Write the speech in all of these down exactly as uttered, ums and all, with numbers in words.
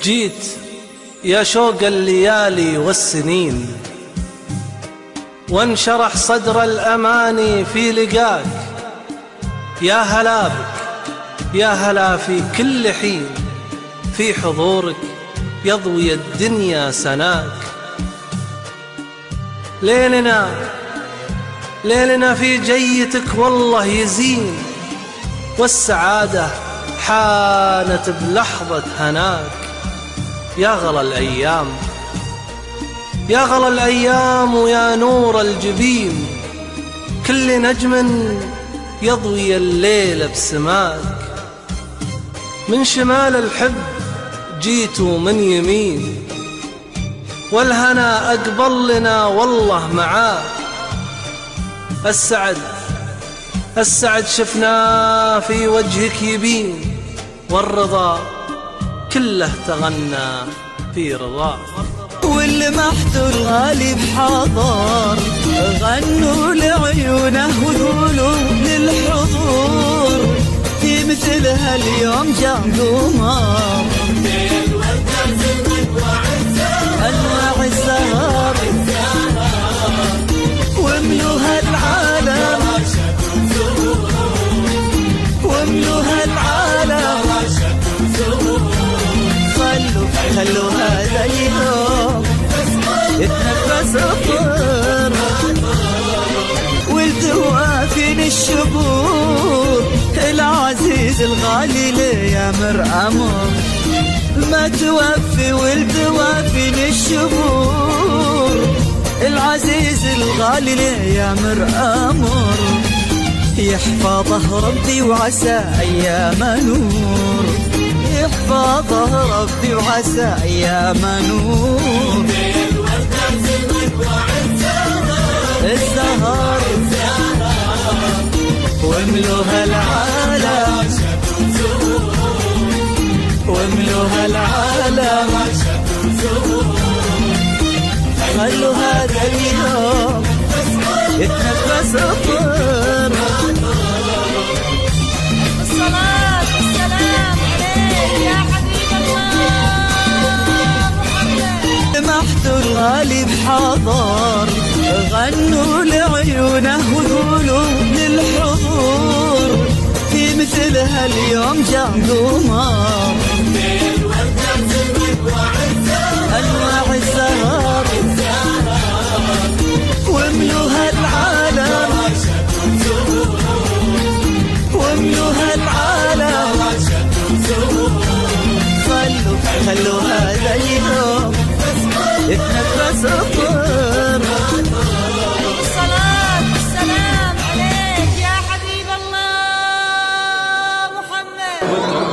جيت يا شوق الليالي والسنين، وانشرح صدر الأماني في لقاك. يا هلا بك يا هلا في كل حين، في حضورك يضوي الدنيا سناك. ليلنا ليلنا في جيتك والله يزين، والسعادة حانت بلحظة هناك. يا غلا الأيام يا غلا الأيام ويا نور الجبين، كل نجم يضوي الليل بسماك. من شمال الحب جيت ومن يمين، والهنا أقبل لنا والله معاك. السعد السعد شفناه في وجهك يبين، والرضا كله تغنى في رضاك. واللي محتر غالب حضر، غنوا لعيونه وقولوا للحضور، في مثل هاليوم جاء قمر أنواع الزهر، واملوا هالعالم واملوا هالعالم. خلوا خلوا هذا اليوم يتنفس الطير، والدوافين الشبور، العزيز الغالي ليامر أمر ما توفي، والدوافين الشبور، العزيز الغالي ليامر أمر. يحفظه ربي وعسى أيام نور، يحفظه ربي وعسى أيام نور. الزهر واملوها العالم واملوها العالم. خلوا هذا اليوم يتنفس الطير. الصلاة والسلام عليك يا حبيب الله محمد. محتر غالب حضر، غنوا لعيونه وقولوا للحضور، في مثل هاليوم جاء قمر أنواع الزهر، واملوا هالعالم واملوا هالعالم. خلوا خلوا هذا اليوم يتنفس الطير. الصلاة والسلام عليك يا حبيب الله محمد.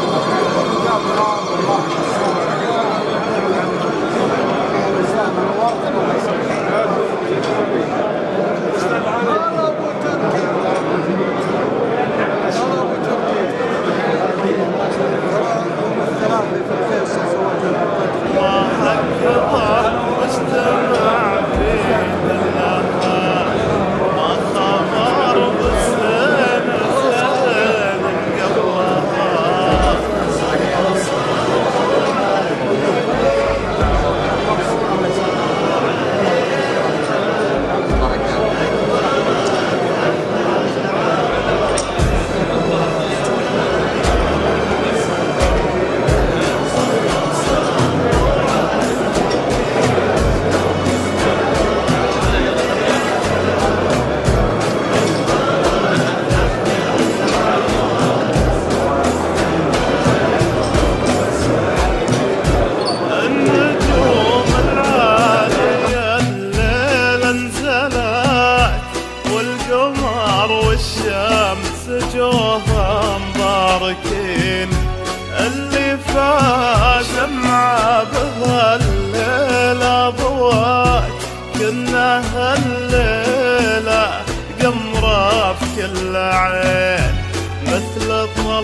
جوها مباركين، اللي فاز مع بهالليلة ضوات، كنا هالليلة قمرة في كل عين، مثل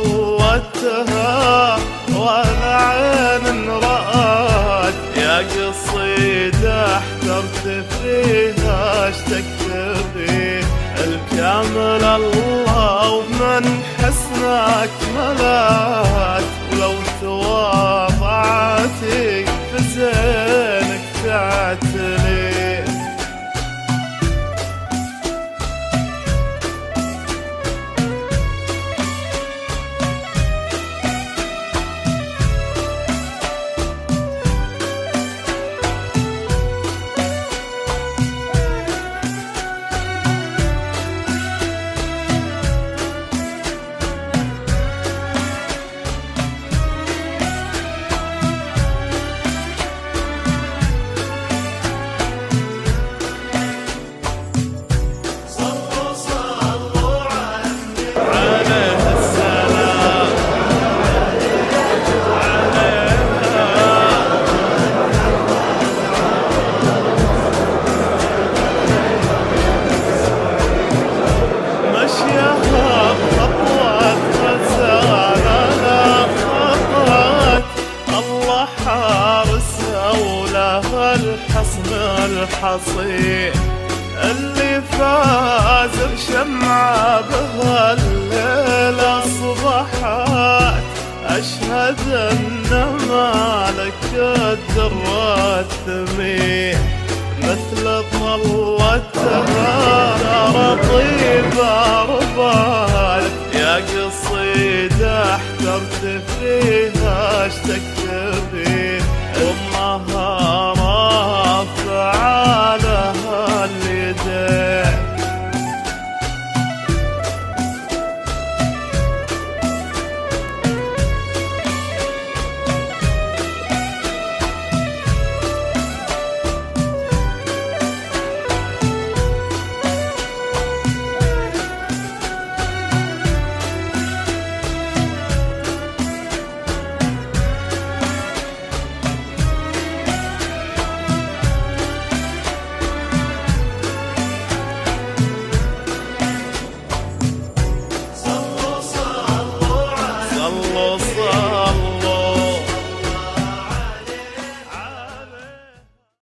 طلتها ولا عين رأت. يا قصيدة احترت فيها اشتقت فيه، الكامل الله ومن حسنك ملاك، ولو تواضع حارسها ولها الحصن الحصين اللي فاز بشمعة بها الليل أصبحت أشهد أن مالك الدر الثمين مثل طلتها نار طيبة ربال يا قصيدة احترت فيها اشتقت